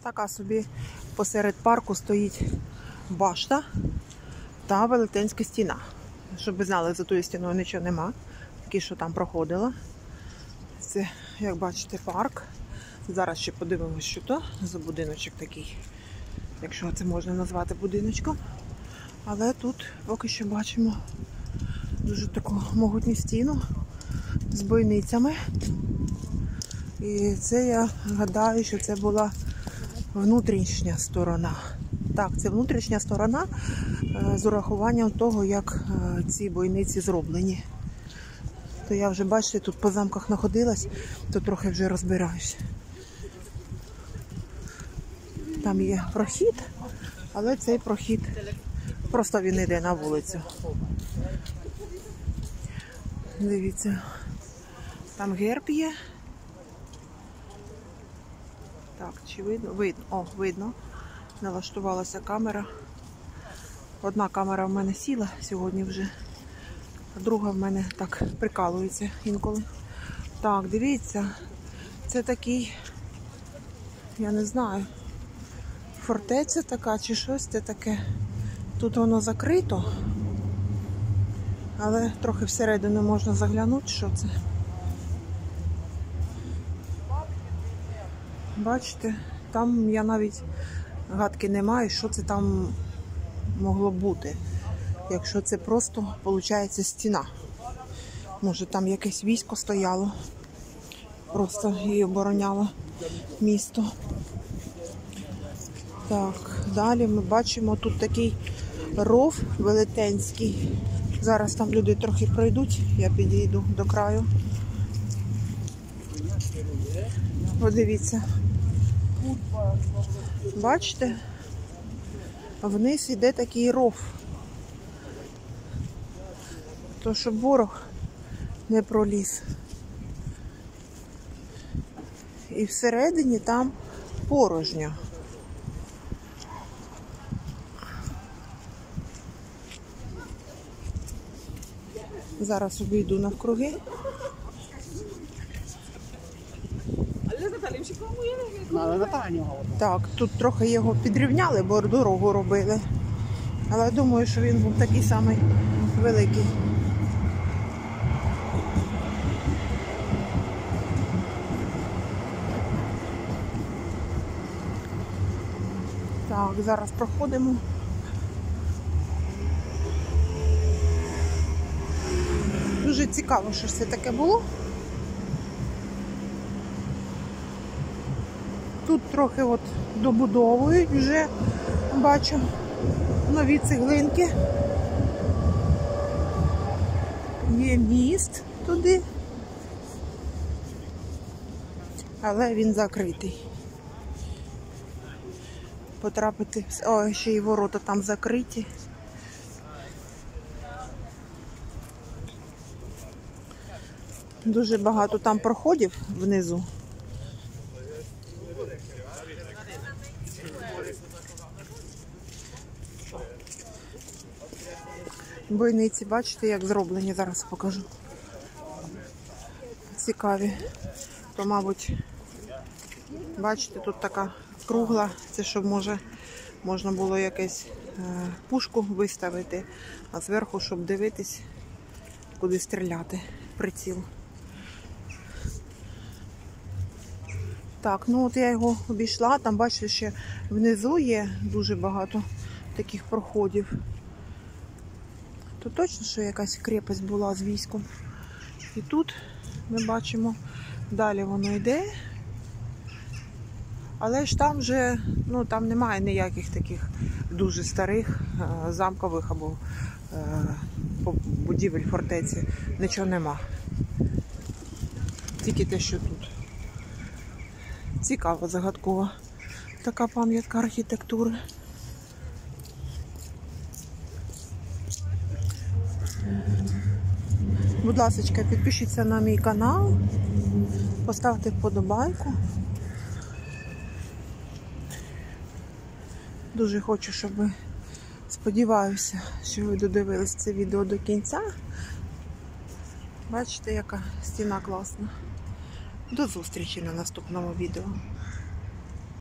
Така собі посеред парку стоїть башта та велетенська стіна. Щоб ви знали, за тою стіною нічого нема. Тільки що там проходила. Це, як бачите, парк. Зараз ще подивимося, що то за будиночок такий. Якщо це можна назвати будиночком. Але тут поки що бачимо дуже таку могутню стіну з бойницями. І це, я гадаю, що це була внутрішня сторона. Так, це внутрішня сторона з урахуванням того, як ці бойниці зроблені. То я вже, бачите, тут по замках знаходилась, то трохи вже розбираюсь. Там є прохід, але цей прохід, просто він йде на вулицю. Дивіться, там герб є. Так, чи видно? Видно. О, видно. Налаштувалася камера. Одна камера в мене сіла сьогодні вже, а друга в мене так прикалується інколи. Так, дивіться, це такий, я не знаю, фортеця така чи щось це таке. Тут воно закрито, але трохи всередину можна заглянути, що це. Бачите, там я навіть гадки не маю, що це там могло бути. Якщо це просто, виходить, стіна. Може там якесь військо стояло, просто і обороняло місто. Так, далі ми бачимо тут такий ров велетенський. Зараз там люди трохи пройдуть, я підійду до краю. Подивіться. Бачите? Вниз іде такий ров. То, щоб ворог не проліз. І всередині там порожньо. Зараз обійду навкруги. Так, тут трохи його підрівняли, бо дорогу робили. Але думаю, що він був такий самий великий. Так, зараз проходимо. Дуже цікаво, що це таке було. Тут трохи от добудовують вже, бачу, нові цеглинки. Є міст туди, але він закритий. Потрапити, о, ще й ворота там закриті. Дуже багато там проходів внизу. Бойниці, бачите, як зроблені, зараз покажу. Цікаві. То, мабуть, бачите, тут така кругла, це щоб можна було якесь пушку виставити, а зверху, щоб дивитись, куди стріляти, приціл. Так, ну от я його обійшла, там, бачите, ще внизу є дуже багато таких проходів. То точно, що якась крепость була з військом. І тут ми бачимо, далі воно йде. Але ж там вже, ну, там немає ніяких таких дуже старих замкових або будівель фортеці. Нічого нема. Тільки те, що тут. Цікаво, загадково. Така пам'ятка архітектури. Будь ласка, підпишіться на мій канал, поставте вподобайку. Дуже хочу, щоб ви, сподіваюся, що ви додивились це відео до кінця. Бачите, яка стіна класна. До зустрічі на наступному відео.